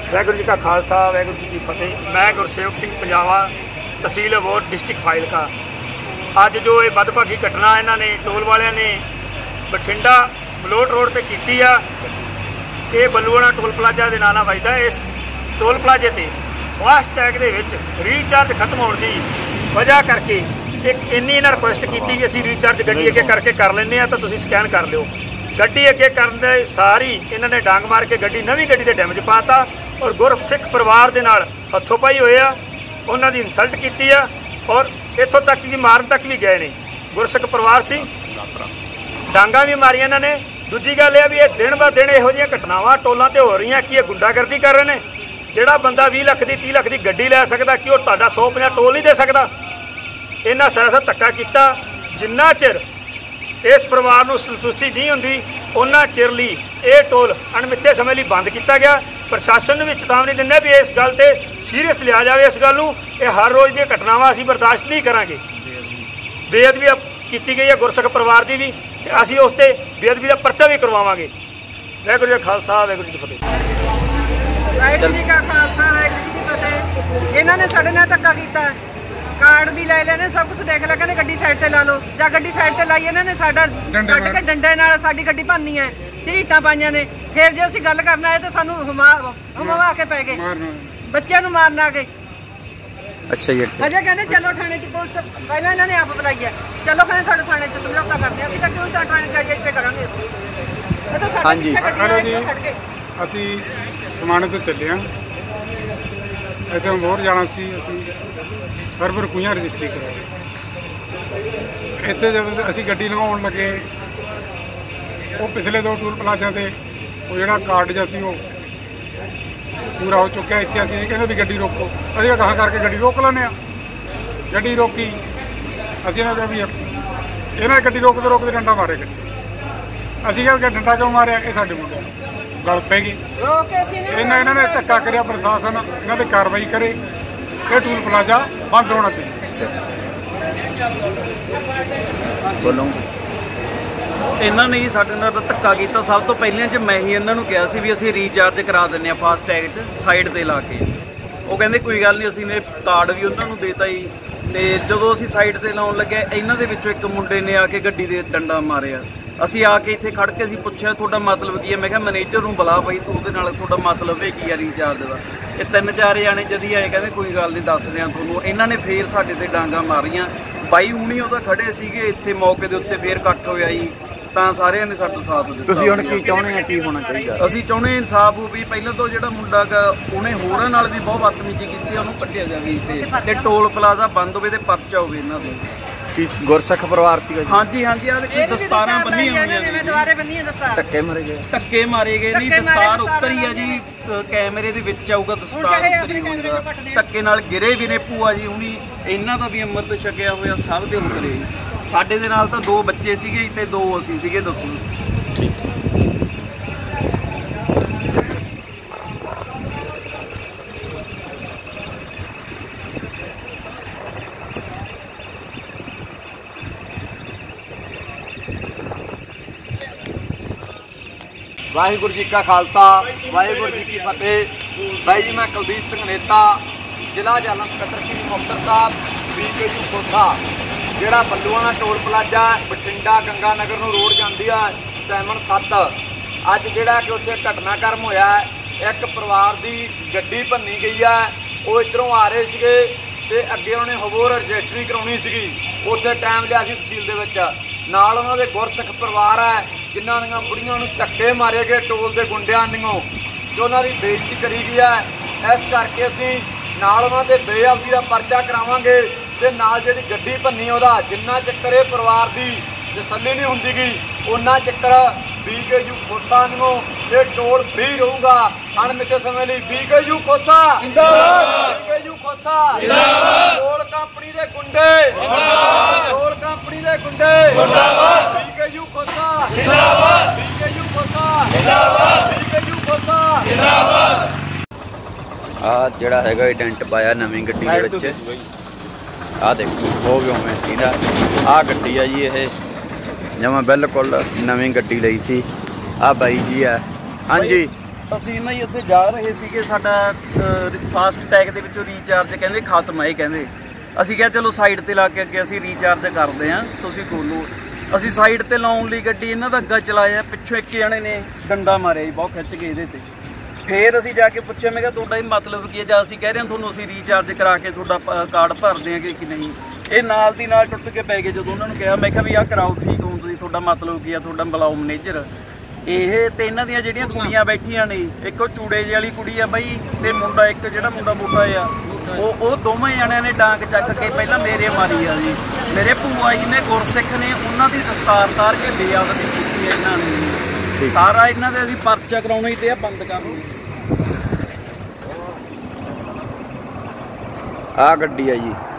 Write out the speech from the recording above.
वाहगुरू जी का खालसा वाहगुरू जी की फतेह। मैं गुरसेवक सिंह पंजावा, तहसील अबोहर, डिस्ट्रिक्ट फाजिलका। अज जो ये बदभागी घटना इन्होंने टोल वालियां ने बठिंडा मलोट रोड पर की आ, ये बल्लूआणा टोल प्लाजा के नाम वजदा। इस टोल प्लाजे ते फास्टैग दे विच रीचार्ज खत्म होने की वजह करके एक इन्नी इन्हें रिक्वेस्ट की कि असीं रीचार्ज गड्डी अगे करके कर लें तो तुसीं स्कैन कर लिओ। गड्डी अगे करने सारी इन्होंने डांग मार के गड्डी नवीं गड्डी के डैमेज पाता और गुरसिख परिवार के नाल हथों पाई होए आ, उन्हां दी इंसल्ट की आ और इत्थों तक कि मारन तक भी गए ने। गुरसिख परिवार सी, डांगा भी मारिया इन्होंने। दूजी गल यह भी ये दिन ब दिन इहो जिहियां घटनावां टोलों ते हो रही कि गुंडागर्दी कर रहे हैं। जिहड़ा बंदा 20 लाख की 30 लाख की गड्डी लै सकदा कि वह तुहाडा 150 टोल नहीं दे सकदा। इन्हां सियासत धक्का किया। जिन्ना चिर इस परिवार को संतुष्टि नहीं होंदी उन्ना चिर लई ये टोल अणमिथे समय लिए बंद किया गया। प्रशासन भी चेतावनी दिंदा भी इस गल ते सीरियस लिया जाए। इस गल नूं ये हर रोज़ दी घटनावां असीं बर्दाश्त नहीं करांगे। बेअदबी की गई है गुरसिख परिवार की भी, ते असीं उस ते बेअदबी का परचा भी करवावांगे। वाहिगुरू जी का खालसा वाहिगुरू जी की फतेह। वाहिगुरू जी का खालसा वाहिगुरू जी की फतेह। इन्होंने साडे नाल धक्का कीता, कार्ड भी लै लेने, सब कुछ देख लिया, कहने गड्डी साइड ते ला लो। जां गड्डी साइड ते लाई इन्होंने साडा कट के डंडे नाल साडी गड्डी भन्नी है, झरीटां पाईयां ने। फिर जे असीं गल करना है तो सानू हवा के पै गए, बच्चों नूं मारन आ गए। अच्छा जी, अजे कहते चलो थाने च पुलिस, पहले इन्होंने आप बुलाई है, चलो कहते थोड़े थाने च समझौता करते हैं। असीं क्यों थाने च इत्ते करांगे? असीं समाने तो चले हाँ, इत्थे अबोहर जाना सी। असीं सर्वर रकुइयां रजिस्ट्री कराई। इत्थे जब असीं गड्डी लंघाउण लगे, वो पिछले 2 टोल प्लाजा ते वो जिहड़ा कार्ड जिहा सी वो पूरा हो चुकिया। इत्थे असीं कहंदे भी गड्डी रोको, असीं कहा करके गड्डी रोक लैंदे आ। गड्डी रोकी, असीं इन्हां भी इन्हां गड्डी रोकदे रोकदे डंडा मारे गड्डी। असीं कहा डंडा क्यों मारिया? ये साडे मुंडे गल पै गई। इन्होंने धक्का करिया। प्रशासन इन्हां ते कार्रवाई करे, ये टोल प्लाजा बंद होना चाहिए। बोलो इन्होंने ही साडे नाल धक्का किया। सब तो पहले च मैं ही इन्हों कहा सी भी असीं रीचार्ज करा दिंदे फास्टैग च साइड ते ला के। वो कहंदे कोई गल नहीं, असीं ने कार्ड भी उन्होंने देता ही। तो जदों असीं साइड ते लाउण लगे, इन्हां दे विचों एक मुंडे ने आके गड्डी दे डंडा मारिया। असीं आके इत्थे खड़ के असीं पुछया तुहाडा मतलब की है? मैं कहा मैनेजर नूं बुला पई, तूं उहदे नाल तुहाडा मतलब है की है रीचार्ज दा? ये 3-4 जाने जदी आए, कहंदे कोई गल नहीं दस दियां तुहानूं। इन्हां ने फेर साडे ते डांगा मारियां। बाई हुणी उहदा खड़े सीगे इत्थे मौके दे उत्ते, फेर इकट्ठ होया जी, तां सारिਆਂ ने साडा साथ दित्ता। तुसीं हुण की चाहुंदे आ, की होना चाहिदा? ਅਸੀਂ ਚਾਹੁੰਦੇ ਇਨਸਾਫ ਹੋ ਵੀ ਪਹਿਲਾਂ ਤੋਂ ਜਿਹੜਾ ਮੁੰਡਾ ਗਾ ਉਹਨੇ ਹੋਰਾਂ ਨਾਲ ਵੀ ਬਹੁਤ ਬਦਤਮੀਜ਼ੀ ਕੀਤੀ, ਉਹਨੂੰ ਕੱਢਿਆ ਜਾਵੇ ਤੇ ਟੋਲ ਪਲਾਜ਼ਾ ਬੰਦ ਹੋਵੇ ਤੇ ਪਰਚਾ ਹੋਵੇ ਇਹਨਾਂ ਦੇ। ਕੀ ਗੁਰਸਿਖ ਪਰਿਵਾਰ ਸੀਗਾ ਜੀ? ਹਾਂਜੀ ਹਾਂਜੀ, ਆ ਦੇਖੋ ਦਸਤਾਰਾਂ ਬੰਨੀਆਂ ਹੋਈਆਂ ਨੇ, ਦੁਆਰੇ ਬੰਨੀਆਂ ਦਸਤਾਰ। ਧੱਕੇ ਮਾਰੇ ਗਏ? ਧੱਕੇ ਮਾਰੇ ਗਏ ਨਹੀਂ, ਦਸਤਾਰ ਉੱਤਰ ਹੀ ਆ ਜੀ, ਕੈਮਰੇ ਦੇ ਵਿੱਚ ਆਊਗਾ ਦਸਤਾਰ ਉੱਤਰੀ ਹੋਊਗਾ। ਧੱਕੇ ਨਾਲ ਗਿਰੇ ਵੀ ਨੇ। ਭੂਆ ਜੀ ਹੁਣੀ ਇਹਨਾਂ ਦਾ ਵੀ ਅੰਮ੍ਰਿਤ ਛਕਿਆ ਹੋਇਆ, ਸਭ ਦੇ ਉਤਰੇ। ਸਾਡੇ ਦੇ ਨਾਲ ਤਾਂ 2 ਬੱਚੇ ਸੀਗੇ ਤੇ 2 ਅਸੀਂ ਸੀਗੇ। ਦੱਸੋ ਠੀਕ। वाहिगुरू जी का खालसा वाहिगुरू जी की फतेह। भाई जी, मैं कुलदीप सिंह नेता, जिला जालम सकत्तर श्री मुक्तसर साहब BKU खोखा, जिहड़ा बल्लूआणा टोल प्लाजा बठिंडा गंगा नगर नूं रोड जांदी है सैमन 7। अज जिहड़ा कि उत्थे घटनाक्रम होया, एक परिवार की गड्डी भन्नी गई है। वो इधरों आ रहे सीगे ते अगे उन्होंने अबोहर रजिस्ट्री कराउणी सीगी। उत्थे टाइम लिया सी तहसील दे विच। नाल उन्हां दे गुरसिख परिवार है जिन्हां दीआं बुढ़ियां नूं धक्के मारे गए टोल के गुंडियां निओ, जो उन्हां दी बेइज्जती करी गई है। इस करके असीं नाल उन्हां दे बेअदबी दा परचा करावांगे ते नाल जिहड़ी गड्डी भन्नी उहदा जिन्ना चक्कर ये परिवार की तसल्ली नहीं हुंदी गी उन्ना चक्कर BKU खोसा निओ ये टोल फ्री रहूगा अणमिथे समय लिए। BKU खोसा जिंदाबाद, BKU खोसा जिंदाबाद। टोल कंपनी दे गुंडे जिंदाबाद, टोल कंपनी दे गुंडे जिंदाबाद। BKU खोसा जिंदाबाद, BKU खोसा जिंदाबाद, BKU खोसा जिंदाबाद। आ जिहड़ा हैगा एडेंट पाया नवीं गड्डी दे विच, आ देखो हो गया मैं सीधा। आ गड्डी है जी, ये जमा बिल्कुल नवीं गड्डी लई सी। आ बाई जी है। हाँ जी, ਅਸੀਂ ਨਾ ਜੀ ਉੱਥੇ ਜਾ ਰਹੇ ਸੀਗੇ, ਸਾਡਾ ਫਾਸਟ ਟੈਗ ਦੇ ਵਿੱਚੋਂ ਰੀਚਾਰਜ ਕਹਿੰਦੇ ਖਤਮ ਹੈ। ਇਹ ਕਹਿੰਦੇ ਅਸੀਂ ਕਿਹਾ ਚਲੋ ਸਾਈਡ ਤੇ ਲਾ ਕੇ ਅੱਗੇ ਅਸੀਂ ਰੀਚਾਰਜ ਕਰਦੇ ਹਾਂ, ਤੁਸੀਂ ਖੋਲੋ। ਅਸੀਂ ਸਾਈਡ ਤੇ ਲਾਉਣ ਲਈ ਗੱਡੀ ਇਹਨਾਂ ਦਾ ਅੱਗਾ ਚਲਾਇਆ, ਪਿੱਛੋਂ ਇੱਕ ਜਣੇ ਨੇ ਡੰਡਾ ਮਾਰਿਆ ਜੀ ਬਹੁਤ ਖਿੱਚ ਕੇ ਇਹਦੇ ਤੇ। ਫਿਰ ਅਸੀਂ ਜਾ ਕੇ ਪੁੱਛਿਆ, ਮੈਂ ਕਿਹਾ ਤੁਹਾਡਾ ਇਹ ਮਤਲਬ ਕੀ ਹੈ? ਜਾਂ ਅਸੀਂ ਕਹਿ ਰਹੇ ਹਾਂ ਤੁਹਾਨੂੰ ਅਸੀਂ ਰੀਚਾਰਜ ਕਰਾ ਕੇ ਤੁਹਾਡਾ ਕਾਰਡ ਭਰਦੇ ਹਾਂ ਕਿ ਨਹੀਂ। ਇਹ ਨਾਲ ਦੀ ਨਾਲ ਟੁੱਟ ਕੇ ਪੈ ਗਏ। ਜਦੋਂ ਉਹਨਾਂ ਨੂੰ ਕਿਹਾ, ਮੈਂ ਕਿਹਾ ਵੀ ਆਹ ਕਰਾਓ ਠੀਕ ਹੋ ਤੁਸੀਂ, ਤੁਹਾਡਾ ਮਤਲਬ ਕੀ ਆ, ਤੁਹਾਡਾ ਬੁਲਾਓ ਮੈਨੇਜਰ। ਇਹ ਤੇ ਇਹਨਾਂ ਦੀਆਂ ਜਿਹੜੀਆਂ ਕੁੜੀਆਂ ਬੈਠੀਆਂ ਨੇ, ਇੱਕ ਉਹ ਚੂੜੇ ਜਿਹੀ ਵਾਲੀ ਕੁੜੀ ਆ ਬਾਈ, ਤੇ ਮੁੰਡਾ ਇੱਕ ਜਿਹੜਾ ਮੁੰਡਾ ਮੋਟਾ ਆ, ਉਹ ਦੋਵੇਂ ਜਣਿਆਂ ਨੇ ਡਾਂਗ ਚੱਕ ਕੇ ਪਹਿਲਾਂ ਮੇਰੇ ਮਾਰੀ ਆ ਜੀ। ਮੇਰੇ ਭੂਆ ਜੀ ਨੇ ਗੁਰਸਿੱਖ ਨੇ, ਉਹਨਾਂ ਦੀ ਦਸਤਾਰ ਤਾਰ ਕੇ ਬੇਅਦਬੀ ਕੀਤੀ ਹੈ ਇਹਨਾਂ ਨੇ। ਸਾਰਾ ਇਹਨਾਂ ਦੇ ਅਸੀਂ ਪਰਚਾ ਕਰਾਉਣਾ ਹੀ ਤੇ ਆ ਬੰਦ ਕਰਨਾ। ਆ ਗੱਡੀ ਆ ਜੀ।